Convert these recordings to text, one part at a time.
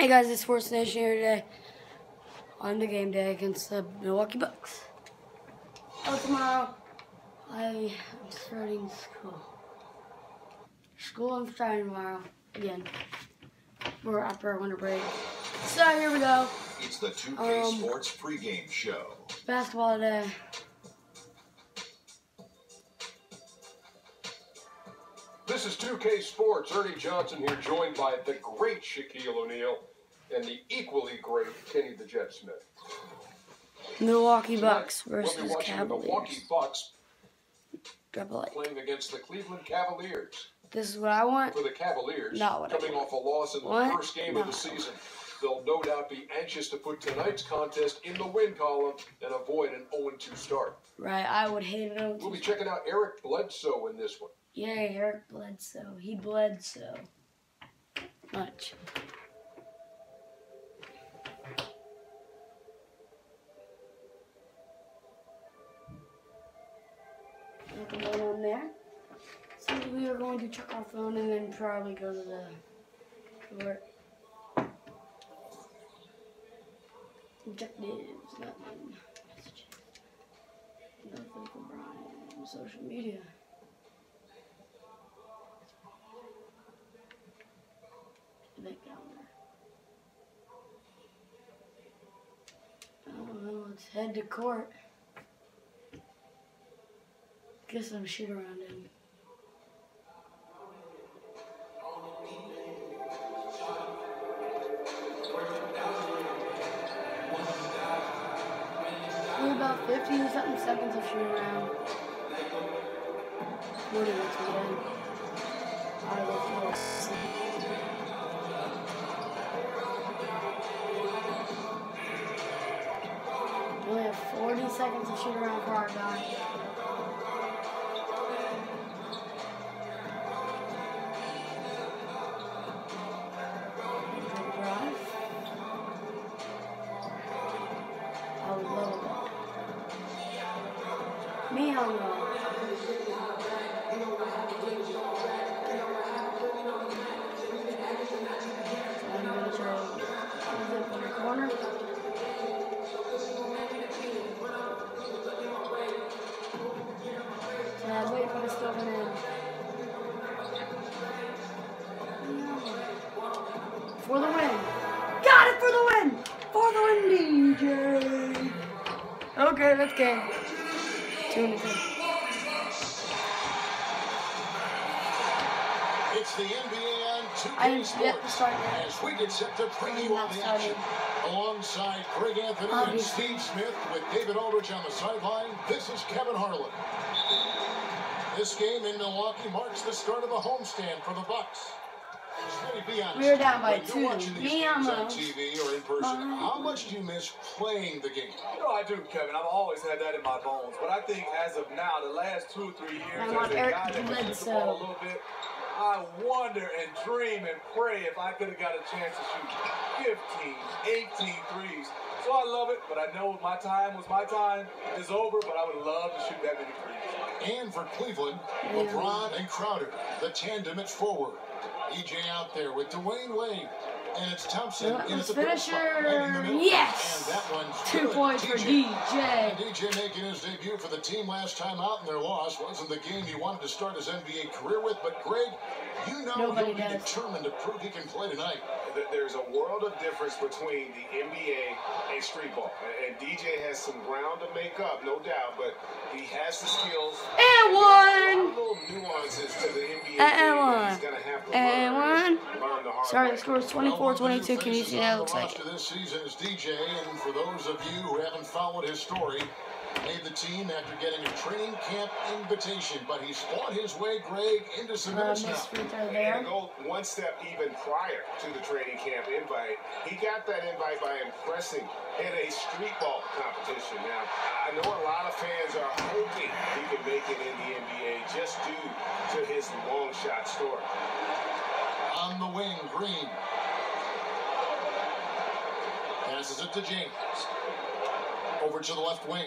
Hey guys, it's Sports Nation here today on the game day against the Milwaukee Bucks. Tomorrow I am starting school. I'm starting tomorrow again. We're after our winter break. So here we go. It's the 2K Sports pregame show. Basketball today. This is 2K Sports. Ernie Johnson here, joined by the great Shaquille O'Neal and the equally great Kenny the Jet Smith. Milwaukee Bucks versus we'll be watching Cavaliers. The Milwaukee Bucks Drop a like. playing against the Cleveland Cavaliers. This is what I want. For the Cavaliers, Not what I coming want. off a loss in the What? first game of the season, they'll no doubt be anxious to put tonight's contest in the win column and avoid an 0-2 start. Right, I would hate it. We'll be checking out Eric Bledsoe in this one. Yay, Eric Bledsoe. He bled so much. Nothing going on there. So we are going to check our phone and then probably go to the work. Objectives, nothing. Nothing from Brian. Social media. Event calendar. Oh well, let's head to court. Get some shoot around him. Only about 50-something seconds of shoot around. 40 minutes to the end. Alright, let's go. We only have 40 seconds to shoot around for our guy. Drive. I would love that. Me on the corner. Wait for the still in. For the win. Got it for the win. For the win, DJ. Okay, let's go. 2-2. It's the NBA on 2K I didn't get the Sports. start yet. As we get set to bring you on the action. Alongside Greg Anthony and Steve Smith with David Aldridge on the sideline, this is Kevin Harlan. This game in Milwaukee marks the start of a homestand for the Bucks. Be honest, We're down by when 2. you're watching these Me games on on TV or in person, how much do you miss playing the game? You know I do, Kevin. I've always had that in my bones. But I think as of now, the last 2 or 3 years, I want as a Eric guy that can shoot the Bledsoe. ball a little bit, I wonder and dream and pray if I could have got a chance to shoot 15, 18 threes. So I love it, but I know my time is over, but I would love to shoot that many threes. And for Cleveland, LeBron and Crowder, the tandem at forward. EJ out there with Dwayne Wade. And it's Thompson in at the Finisher. right in the middle. Yes. And that one's 2 good. points for DJ. DJ making his debut for the team last time out in their loss. Wasn't the game he wanted to start his NBA career with, but Greg, you know Nobody he'll be does. determined to prove he can play tonight. There's a world of difference between the NBA and street ball. And DJ has some ground to make up, no doubt, but he has the skills. And A one. little nuances to the NBA And game one. he's gonna have to And learn one. the hard Sorry, way. the score is 24-22. Can you see that? Looks like it. This season is DJ, and for those of you who haven't followed his story, made the team after getting a training camp invitation, but he's fought his way, Greg, into some minutes now. missed free throw And there. to go one step even prior to the training camp invite, he got that invite by impressing in a street ball competition. Now, I know a lot of fans are hoping he can make it in the NBA just due to his long shot story. On the wing, Green. Passes it to James. Over to the left wing.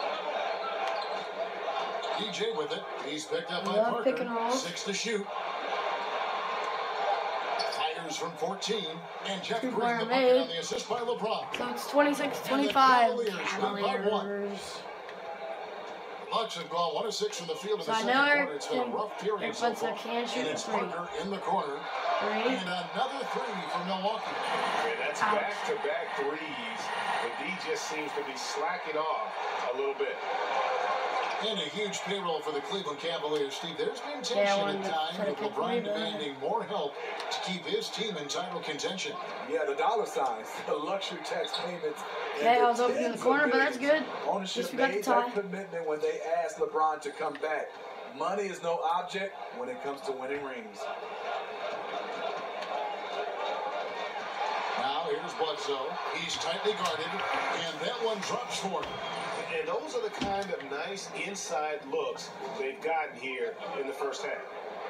DJ with it. He's picked up by Love Parker. pick and roll. 6 to shoot. Cavaliers from 14, and Jeff Green, Two-pointer the bucket made. on the assist by LeBron. So it's 26-25. Cavaliers. Bucks have gone 1 of 6 from the field in So the I second know quarter. It's been a rough period so far. Can And it's three. Parker in the corner. Three. And another three from Milwaukee. And that's back-to-back threes, but D just seems to be slacking off a little bit. And a huge payroll for the Cleveland Cavaliers, Steve. There's been tension at times with LeBron demanding more help to keep his team in title contention. Yeah, the dollar signs, the luxury tax payments. Okay, I was open in the corner, but that's good. Ownership made that commitment when they asked LeBron to come back. Money is no object when it comes to winning rings. Now here's Bledsoe. He's tightly guarded, and that one drops for him. And those are the kind of nice inside looks they've gotten here in the first half.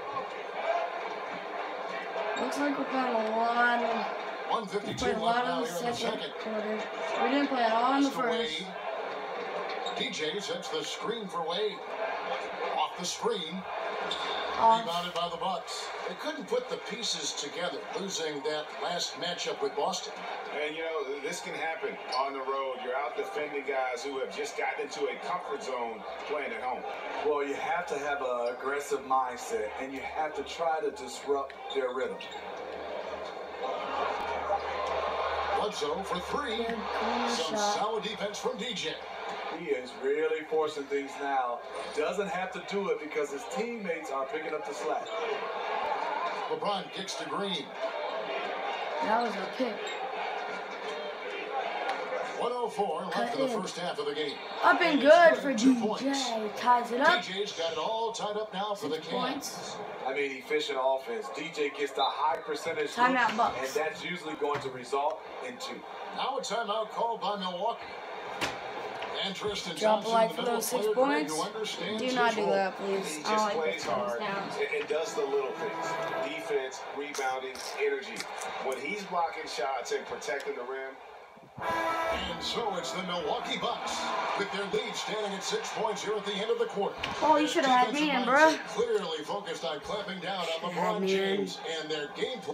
Looks like we're playing a lot of. 152 Played a left lot now of the here in the second second. quarter. We didn't play at all in the first. DJ sets the screen for Wade. Off the screen. Off. Rebounded by the Bucks. They couldn't put the pieces together, losing that last matchup with Boston. And, you know, this can happen on the road. You're out defending guys who have just gotten into a comfort zone playing at home. Well, you have to have an aggressive mindset, and you have to try to disrupt their rhythm. Bledsoe for three. Some solid defense from DJ. He is really forcing things now. Doesn't have to do it because his teammates are picking up the slack. LeBron kicks to Green. That was a pick. 104 left in the first half of the game. Up and good for DJ. Ties it up. DJ's got it all tied up now for the points. I mean, efficient offense. DJ gets the high percentage. Timeout Bucks. And that's usually going to result in 2. Now a timeout called by Milwaukee. And Tristan Drop a Thompson, like the for middle those 6 player, points. who understands Do not his do role. that, please. He I just don't like plays this hard down. and does the little things. Defense, rebounding, energy. When he's blocking shots and protecting the rim. And so it's the Milwaukee Bucks with their lead standing at 6 points here at the end of the quarter. Oh, you should have had me in, bruh. Clearly focused on clamping down on LeBron James and their game plan.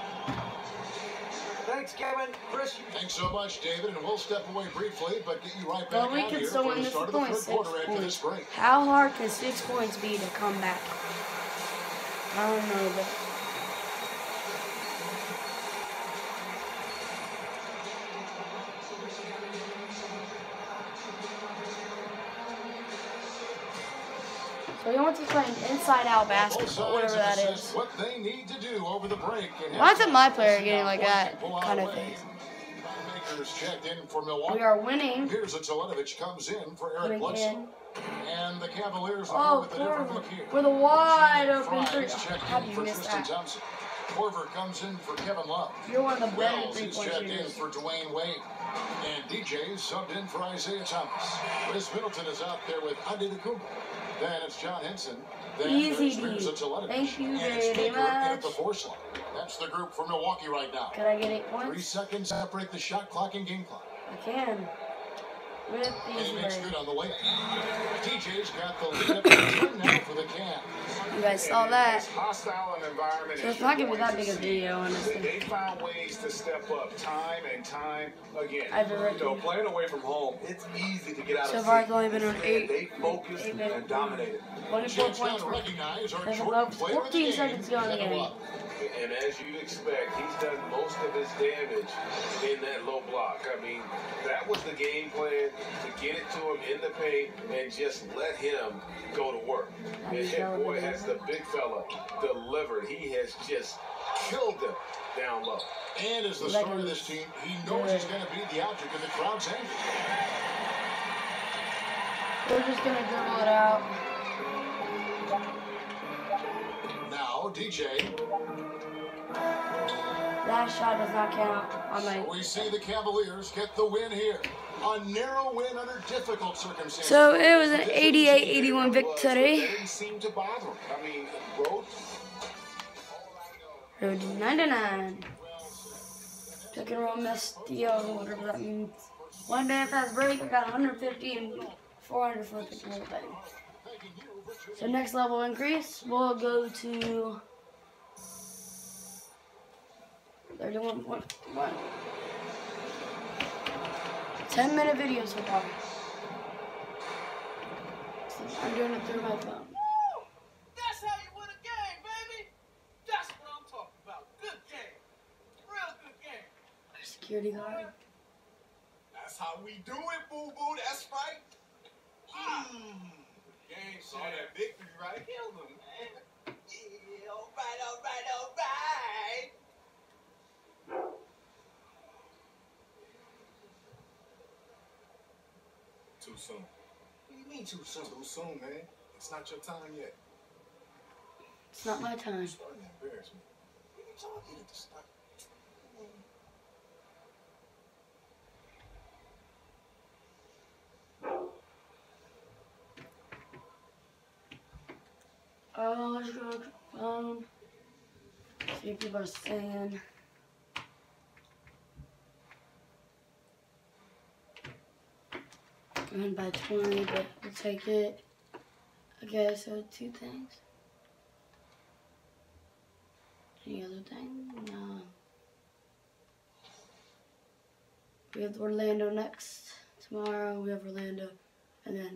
Thanks, Kevin. Chris. Thanks so much, David, and we'll step away briefly, but get you right back Well, we out could here still for win the this start of with the points. third quarter after this break. How hard can 6 points be to come back? I don't know, but. So he wants to play inside-out basketball, whatever that is. What they need to do over the break. Why isn't my player getting like that kind of thing? Makers checked in for Milwaukee. We are winning. Here's a Teletovic comes in for Eric Bledsoe. And the Cavaliers Oh, with a different look here. with a wide open three. Checked How in do you for miss Tristan that? Thompson. Korver comes in for Kevin Love. You're one of the better Wells is three-point checked in shooters. for Dwayne Wade. And DJ subbed in for Isaiah Thomas. Chris Middleton is out there with Antetokounmpo. Then it's John Henson. Then Easy there's D. Teletovic. Thank you And it's very Baker at the much. 4 slot. That's the group for Milwaukee right now. Could I get 8 3 points? seconds separate the shot clock and game clock. I can. With And these he makes words. good on the way. DJ's got the lead up to 10 now for the Cavs. You guys saw that. As hostile an environment So as it's not you're gonna be going that big to a see, video, honestly. They found ways to step up time and time again. I've been You know, playing away from home, it's easy to get out So of far, sync. it's only been on Instead, 8. They focused and dominated. 24 Chance now points. to recognize our There's Jordan about player of the 14 game, seconds to go in the Kevin game. Love. And as you'd expect, he's done most of his damage in that low block. I mean, that was the game plan, to get it to him in the paint and just let him go to work. And boy, has the big fella delivered. He has just killed them down low. And as the star of this team, he knows he's going to be the object of the crowd's anger. We're just gonna dribble it out. Now, DJ. That shot does not count on my. We see the Cavaliers get the win here. A narrow win under difficult circumstances. So it was an 88-81 victory. That didn't seem to bother him. I mean, road. Road to 99. Pick and roll missed deal, whatever that means. 1 day fast break, I got 150 and 400 for the pick and roll thing. So next level increase, we'll go to 31.1. 10-minute video so far. So I'm doing it through my phone. That's how you win a game, baby. That's what I'm talking about. Good game. Real good game. Security guard. That's how we do it, boo-boo. That's right. Game saw that victory right. Killed him, man. Yeah, all right, all right, all right. Too soon. What do you mean too soon? Too soon, man. It's not your time yet. It's not my time. You're starting to embarrass me. What are you talking about? Stop. Let's go to the phone. See what people are saying. And by 20, but we'll take it. Okay, so 2 things. Any other thing? No. We have Orlando next. Tomorrow we have Orlando. And then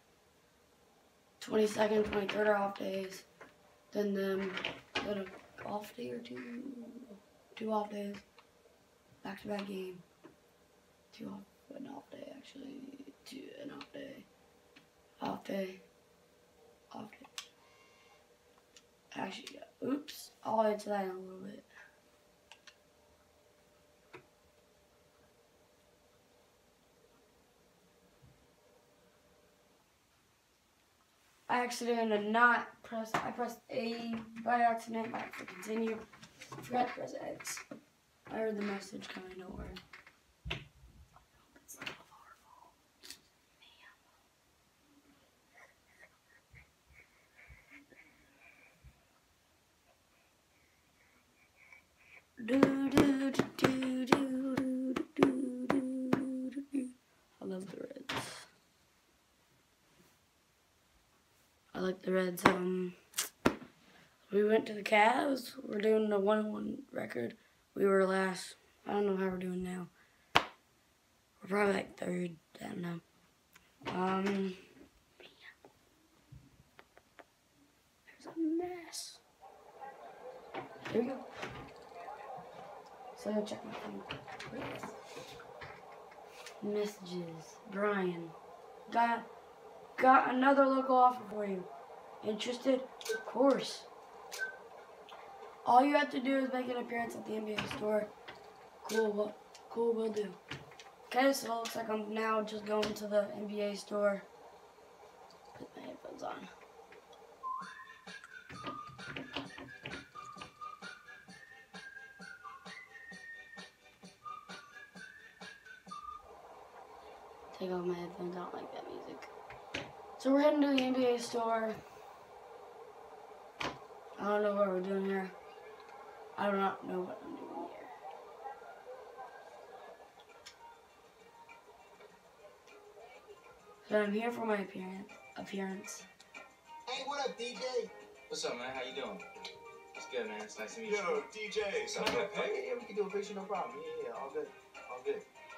22nd, 23rd are off days. Then an off day or two off days. Back-to-back game. 2 off, an off day actually. An off day. Off day. Off day. Actually, oops. I'll answer that in a little bit. I pressed A by accident, but I continue. I forgot to press X. I heard the message coming, don't worry. I hope it's not our fault. I love the Reds. I like the Reds. We went to the Cavs. We're doing a 1-1 record. We were last. I don't know how we're doing now. We're probably like 3rd. I don't know. There's a mess. Here we go. So check my phone. Messages. Brian. Got another local offer for you. Interested? Of course. All you have to do is make an appearance at the NBA store. Cool, will do. Okay, so it looks like I'm now just going to the NBA store. Put my headphones on. Take off my headphones, I don't like that music. So we're heading to the NBA store. I don't know what we're doing here. I do not know what I'm doing here. So I'm here for my appearance. Hey, what up, DJ? What's up, man? How you doing? It's good, man. It's nice to meet you. Yo, DJ. Can I get a pic? Yeah, we can do a picture, no problem. Yeah, all good. All good.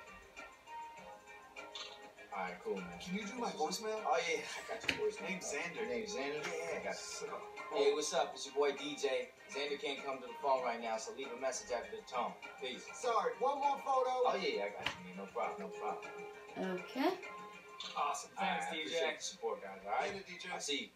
All right, cool, man. Can you do my voicemail? Oh, yeah. I got your voicemail. Name's Xander. Your name's Xander? Yeah. I got you. Hey, what's up? It's your boy DJ. Xander can't come to the phone right now, so leave a message after the tone. Peace. Sorry, one more photo. Oh, yeah, I got you, man. No problem, no problem. Okay. Awesome. Thanks, DJ. I appreciate the support, guys, all right? Later, DJ. I see you.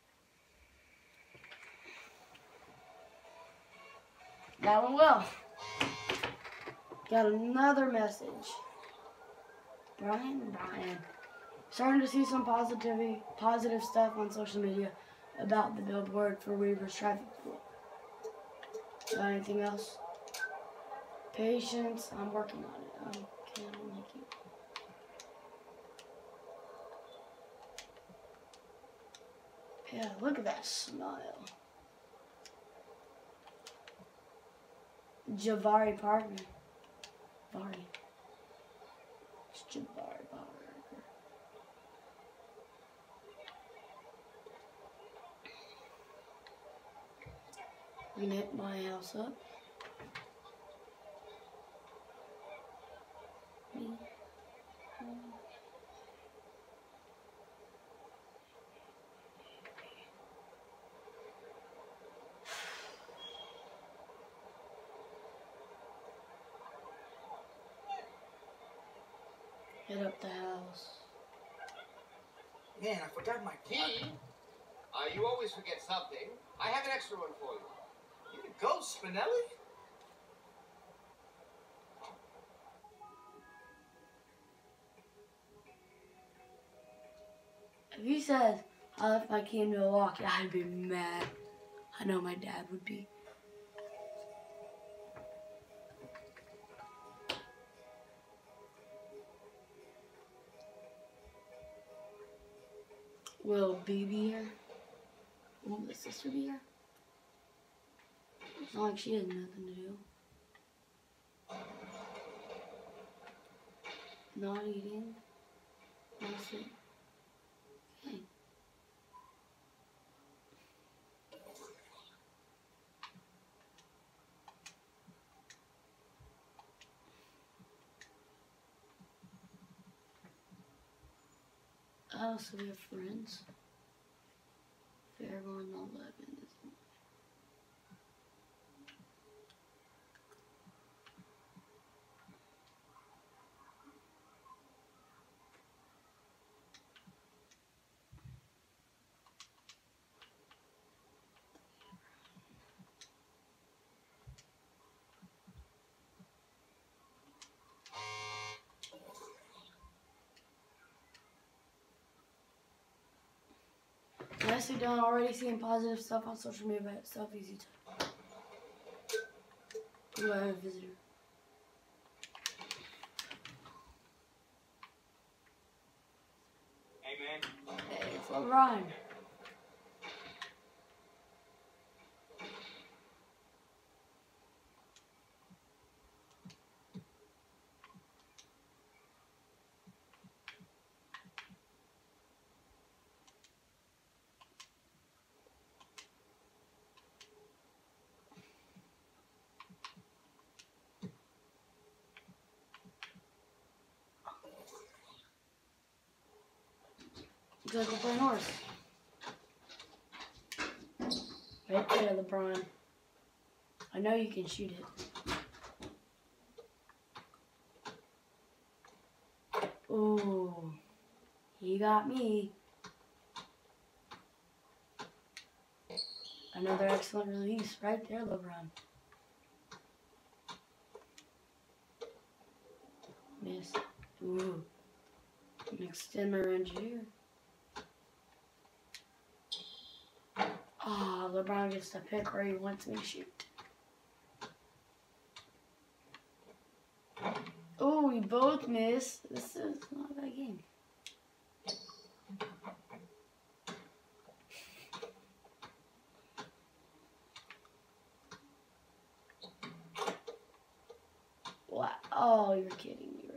That went well. Got another message. Brian. Starting to see some positive stuff on social media about the billboard for Weaver's traffic pool. Got anything else? Patience. I'm working on it. Okay, I don't like you. Yeah, look at that smile. Javari Parker. It's Javari Parker. We're gonna hit my house up. Hit up the house. Man, I forgot my key. You always forget something. I have an extra one for you. You the ghost, Spinelli? If he says I left my key in Milwaukee, I'd be mad. I know my dad would be. Will B be here? Will the sister be here? It's not like she has nothing to do. Not eating. Not sleeping. Okay. Oh, so we have friends. Fairborn 11 is nicely done. Already seeing positive stuff on social media about stuff easy to. Ooh, I have a visitor. Hey, man. Hey, it's LeBron. Go play horse. Right there, LeBron. I know you can shoot it. Ooh, he got me. Another excellent release right there, LeBron. Miss. Ooh. An extend my range here. Ah, LeBron gets to pick where he wants me to shoot. Oh, we both missed. This is not a bad game. What? Oh, you're kidding me,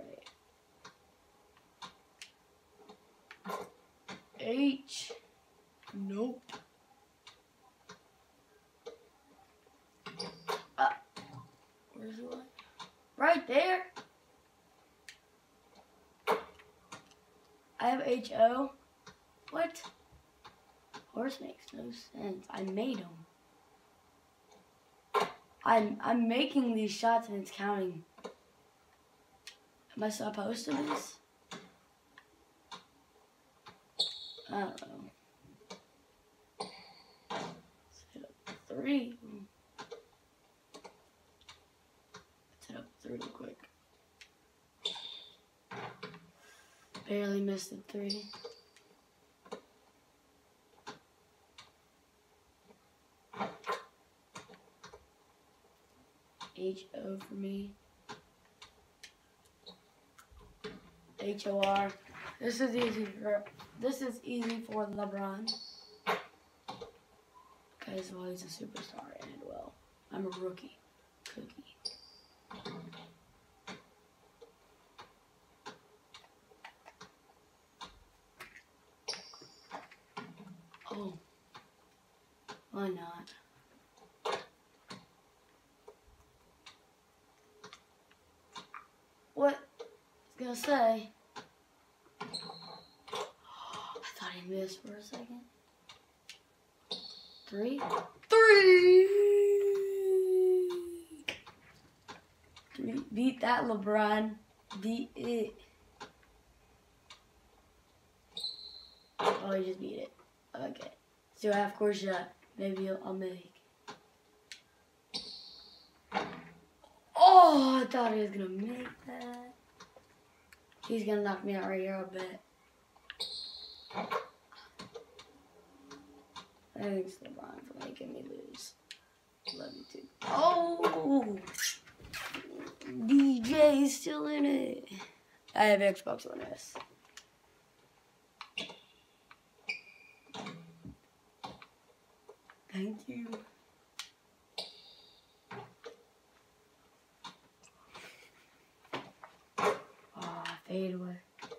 right? H. Nope. Where's the one? Right there. I have HO. What? Horse makes no sense. I made them. I'm making these shots and it's counting. Am I supposed to this? I don't know. Let's hit up 3. Let's hit up 3 real quick. Barely missed the 3. HO for me. HOR. This is easy for LeBron. Because well, he's a superstar and well, I'm a rookie. Cookie. Oh. Why not? What? I was gonna say. I thought he missed for a second. 3. 3. Beat that, LeBron. Beat it. Oh, he just beat it. Okay. So half court shot. Maybe I'll make. Oh, I thought he was gonna make that. He's gonna knock me out right here, I bet. Thanks, LeBron, for making me lose. Love you too. Oh! DJ is still in it. I have Xbox One S. Thank you. Oh, fade away.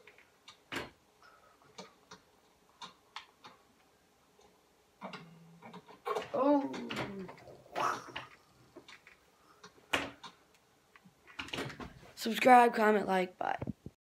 Oh. Subscribe, comment, like, bye.